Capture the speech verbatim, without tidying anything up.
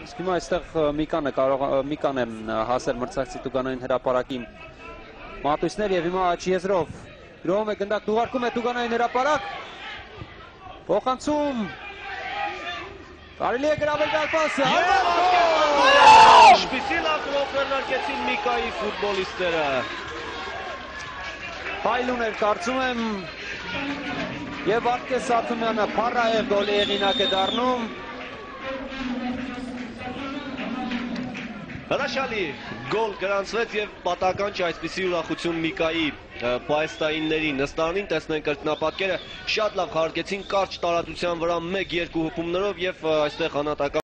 Իսկ հիմա այստեղ Միկանը կարող Միկան է հասել մրցակցի Տուգանային հրապարակի մատույցներ եւ հիմա աչի եզրով գրովում է գնդակ դուղարկում է Տուգանային հրապարակ փոխանցում կարելի է գրավել գալ պասը Ինչպիսի լավ քրոքրնակեցին Միկայի ֆուտբոլիստները Փայլուն էր կարծում եմ եւ Վարդգես Աթոմյանը փառահեղ գոլի հեղինակ է դառնում Հրաշալի գոլ գրանցվեց եւ պատական չէ այսպիսի ուրախություն Միկայի պայստայիններին նստարանին տեսնենք կրկնապատկերը շատ լավ խաղարկեցին կարճ տարածության վրա մեկ երկու հպումներով եւ այստեղ անհատական